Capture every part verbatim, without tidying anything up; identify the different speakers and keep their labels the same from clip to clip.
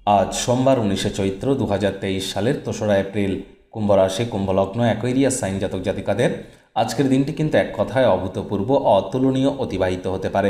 Speaker 1: আজ সোমবার উনিশে চৈত্র দু হাজার তেইশ সালের তেসরা এপ্রিল। কুম্ভ রাশি, কুম্ভ লগ্ন, অ্যাকোয়ারিয়াস সাইন জাতক জাতিকাদের আজকের দিনটি কিন্তু এক কথায় অভূতপূর্ব, অতুলনীয় অতিবাহিত হতে পারে।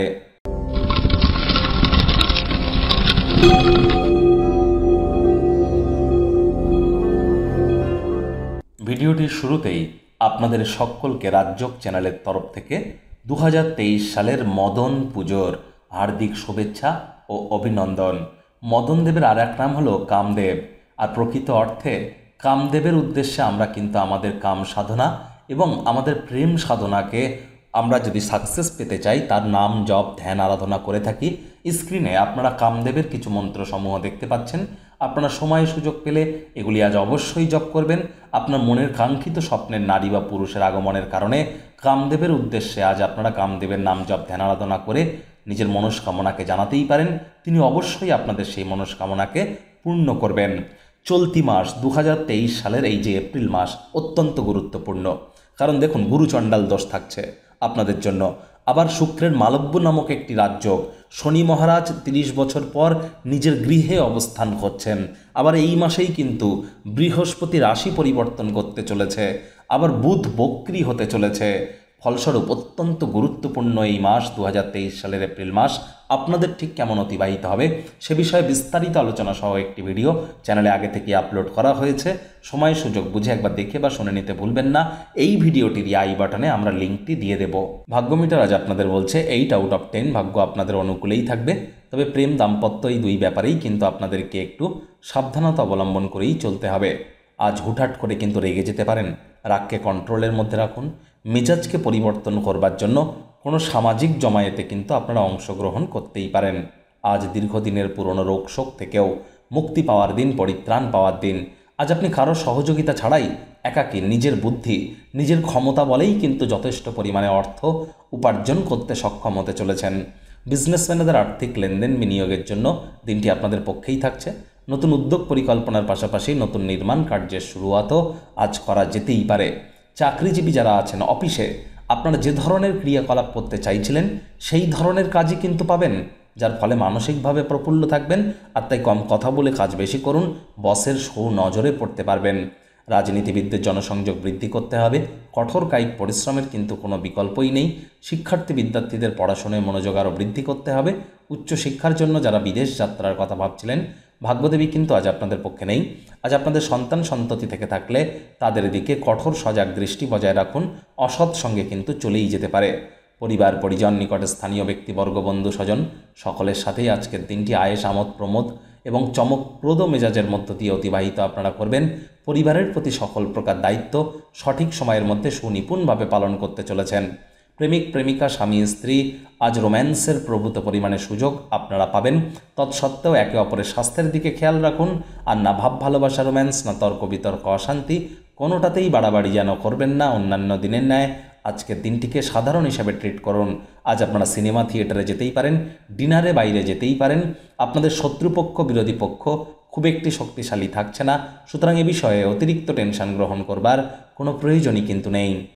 Speaker 1: ভিডিওটির শুরুতেই আপনাদের সকলকে রাজযোগ চ্যানেলের তরফ থেকে দু হাজার তেইশ সালের মদন পুজোর হার্দিক শুভেচ্ছা ও অভিনন্দন। মদন দেবের আর এক নাম হলো কামদেব, আর প্রকৃত অর্থে কামদেবের উদ্দেশ্যে আমরা কিন্তু আমাদের কাম সাধনা এবং আমাদের প্রেম সাধনাকে আমরা যদি সাকসেস পেতে চাই তার নাম জপ ধ্যান আরাধনা করে থাকি। স্ক্রিনে আপনারা কামদেবের কিছু মন্ত্রসমূহ দেখতে পাচ্ছেন। আপনারা সময় সুযোগ পেলে এগুলি আজ অবশ্যই জপ করবেন। আপনার মনের কাঙ্ক্ষিত স্বপ্নের নারী বা পুরুষের আগমনের কারণে কামদেবের উদ্দেশ্যে আজ আপনারা কামদেবের নাম জপ ধ্যান আরাধনা করে নিজের মনস্কামনাকে জানাতেই পারেন। তিনি অবশ্যই আপনাদের সেই মনস্কামনাকে পূর্ণ করবেন। চলতি মাস দু হাজার তেইশ সালের এই যে এপ্রিল মাস অত্যন্ত গুরুত্বপূর্ণ, কারণ দেখুন গুরুচণ্ডাল দোষ থাকছে আপনাদের জন্য। আবার শুক্রের মালব্য নামক একটি রাজযোগ, শনি মহারাজ তিরিশ বছর পর নিজের গৃহে অবস্থান করছেন। আবার এই মাসেই কিন্তু বৃহস্পতি রাশি পরিবর্তন করতে চলেছে, আবার বুধ বক্রী হতে চলেছে। ফলস্বরূপ অত্যন্ত গুরুত্বপূর্ণ এই মাস দু হাজার তেইশ সালের এপ্রিল মাস আপনাদের ঠিক কেমন অতিবাহিত হবে সে বিষয়ে বিস্তারিত আলোচনা সহ একটি ভিডিও চ্যানেলে আগে থেকে আপলোড করা হয়েছে। সময় সুযোগ বুঝে একবার দেখে বা শুনে নিতে ভুলবেন না। এই ভিডিওটির আই বাটনে আমরা লিঙ্কটি দিয়ে দেব। ভাগ্যমিটার আজ আপনাদের বলছে এইট আউট অফ টেন, ভাগ্য আপনাদের অনুকূলেই থাকবে। তবে প্রেম দাম্পত্য এই দুই ব্যাপারেই কিন্তু আপনাদেরকে একটু সাবধানতা অবলম্বন করেই চলতে হবে। আজ হুটহাট করে কিন্তু রেগে যেতে পারেন, রাগকে কন্ট্রোলের মধ্যে রাখুন। মেজাজকে পরিবর্তন করবার জন্য কোনো সামাজিক জমায়েতে কিন্তু আপনারা অংশগ্রহণ করতেই পারেন। আজ দীর্ঘদিনের পুরনো রোগ শোক থেকেও মুক্তি পাওয়ার দিন, পরিত্রাণ পাওয়ার দিন। আজ আপনি কারো সহযোগিতা ছাড়াই একাকী নিজের বুদ্ধি নিজের ক্ষমতা বলেই কিন্তু যথেষ্ট পরিমাণে অর্থ উপার্জন করতে সক্ষম হতে চলেছেন। বিজনেসম্যানদের আর্থিক লেনদেন বিনিয়োগের জন্য দিনটি আপনাদের পক্ষেই থাকছে। নতুন উদ্যোগ পরিকল্পনার পাশাপাশি নতুন নির্মাণ কার্যের শুরুয়াতও আজ করা যেতেই পারে। চাকরিজীবী যারা আছেন অফিসে, আপনারা যে ধরনের ক্রিয়াকলাপ করতে চাইছিলেন সেই ধরনের কাজই কিন্তু পাবেন, যার ফলে মানসিকভাবে প্রফুল্ল থাকবেন। আর তাই কম কথা বলে কাজ বেশি করুন, বসের সৌ নজরে পড়তে পারবেন। রাজনীতিবিদদের জনসংযোগ বৃদ্ধি করতে হবে, কঠোর কায়িক পরিশ্রমের কিন্তু কোনো বিকল্পই নেই। শিক্ষার্থী বিদ্যার্থীদের পড়াশোনায় মনোযোগ আরও বৃদ্ধি করতে হবে। উচ্চশিক্ষার জন্য যারা বিদেশ যাত্রার কথা ভাবছিলেন, ভাগ্যদেবী কিন্তু আজ আপনাদের পক্ষে নেই। আজ আপনাদের সন্তান সন্ততি থেকে থাকলে তাদের দিকে কঠোর সজাগ দৃষ্টি বজায় রাখুন, অসৎ সঙ্গে কিন্তু চলেই যেতে পারে। পরিবার পরিজন, নিকটে স্থানীয় ব্যক্তিবর্গ, বন্ধু স্বজন সকলের সাথেই আজকের দিনটি আয়েশ আমোদ প্রমোদ এবং চমকপ্রদ মেজাজের মধ্য দিয়ে অতিবাহিত আপনারা করবেন। পরিবারের প্রতি সকল প্রকার দায়িত্ব সঠিক সময়ের মধ্যে সুনিপুণভাবে পালন করতে চলেছেন। প্রেমিক প্রেমিকা, স্বামী স্ত্রী আজ রোম্যান্সের প্রভূত পরিমাণে সুযোগ আপনারা পাবেন। তৎসত্ত্বেও একে অপরের স্বাস্থ্যের দিকে খেয়াল রাখুন। আর না ভাব ভালোবাসা রোম্যান্স, না তর্ক বিতর্ক অশান্তি, কোনোটাতেই বাড়াবাড়ি যেন করবেন না। অন্যান্য দিনের ন্যায় আজকের দিনটিকে সাধারণ হিসাবে ট্রিট করুন। আজ আপনারা সিনেমা থিয়েটারে যেতেই পারেন, ডিনারে বাইরে যেতেই পারেন। আপনাদের শত্রুপক্ষ বিরোধী পক্ষ খুব একটি শক্তিশালী থাকছে না, সুতরাং এ বিষয়ে অতিরিক্ত টেনশন গ্রহণ করবার কোনো প্রয়োজনই কিন্তু নেই।